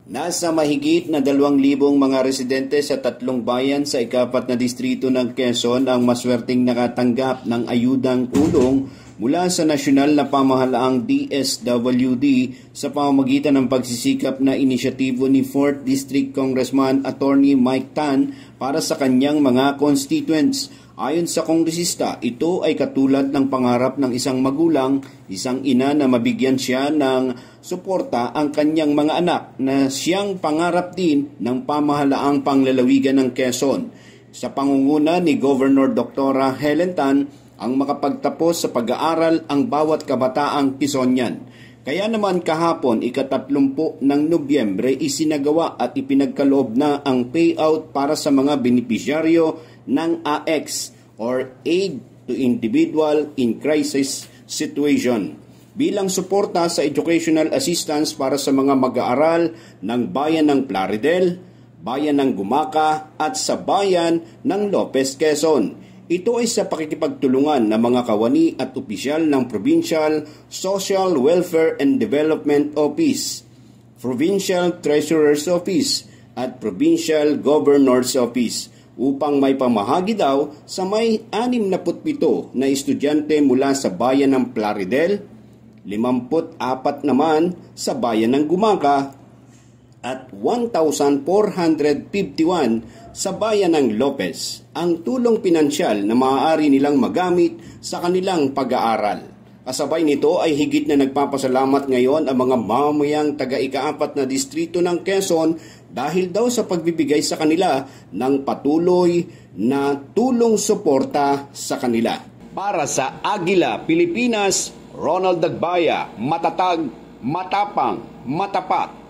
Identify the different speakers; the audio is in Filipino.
Speaker 1: Nasa mahigit na 2,000 mga residente sa 3 bayan sa ika-4 na distrito ng Quezon ang maswerteng nakatanggap ng ayudang tulong mula sa nasyonal na pamahalaang DSWD sa pamamagitan ng pagsisikap na inisyatibo ni 4th District Congressman Attorney Mike Tan para sa kanyang mga constituents. Ayon sa kongresista, ito ay katulad ng pangarap ng isang magulang, isang ina na mabigyan siya ng suporta ang kanyang mga anak na siyang pangarap din ng pamahalaang panglalawigan ng Quezon. Sa pangunguna ni Governor Dr. Helen Tan, ang makapagtapos sa pag-aaral ang bawat kabataang Quezonian. Kaya naman kahapon, ika-30 ng Nobyembre, isinagawa at ipinagkaloob na ang payout para sa mga benepisyaryo ng AX or Aid to Individual in Crisis Situation bilang suporta sa educational assistance para sa mga mag-aaral ng bayan ng Plaridel, bayan ng Gumaca at sa bayan ng Lopez, Quezon. Ito ay sa pakikipagtulungan ng mga kawani at opisyal ng Provincial Social Welfare and Development Office, Provincial Treasurer's Office at Provincial Governor's Office upang may pamahagi daw sa may 67 na estudyante mula sa bayan ng Plaridel, 54 naman sa bayan ng Gumaca at 1,451 sa bayan ng Lopez ang tulong pinansyal na maaari nilang magamit sa kanilang pag-aaral. Kasabay nito ay higit na nagpapasalamat ngayon ang mga mamamayang taga-ika-4 na distrito ng Quezon dahil daw sa pagbibigay sa kanila ng patuloy na tulong suporta sa kanila. Para sa Agila, Pilipinas, Ronald Dagbaya, matatag, matapang, matapat.